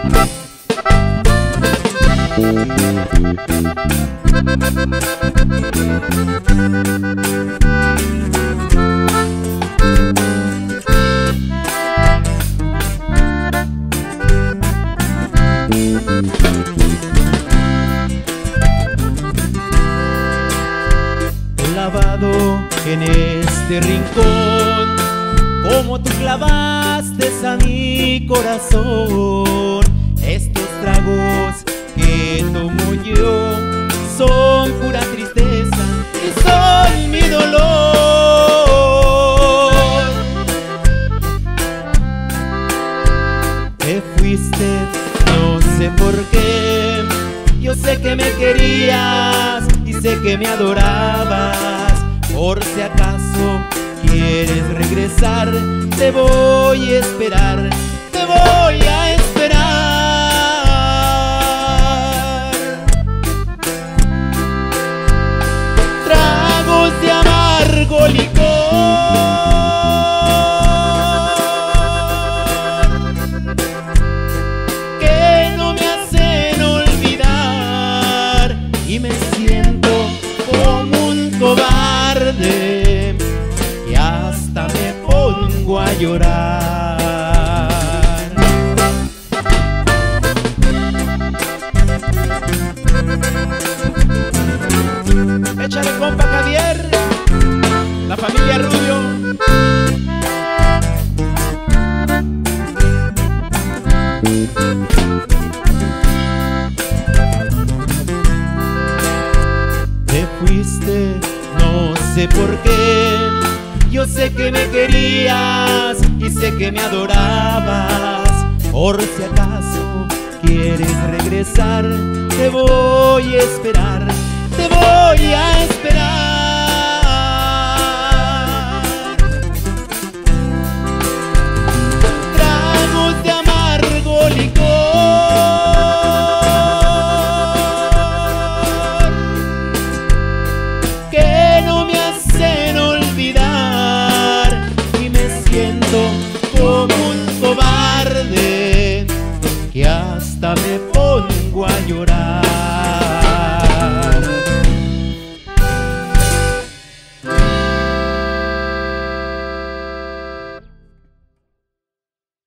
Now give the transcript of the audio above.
Clavado en este rincón, como tú clavaste a mi corazón. Estos tragos que tomo yo son pura tristeza y son mi dolor. Te fuiste, no sé por qué. Yo sé que me querías y sé que me adorabas. Por si acaso quieres regresar, te voy a esperar, te voy a esperar. Tragos de amargo licor que no me hacen olvidar y me siento como un cobarde y hasta me pongo a llorar. Échale, compa Javier, la familia Rubio. Te fuiste, no sé por qué. Yo sé que me querías y sé que me adorabas. Por si acaso quieres regresar, te voy a esperar, te voy a esperar. Tragos de amargo licor que no me hacen olvidar y me siento como un cobarde que hasta me pongo a llorar.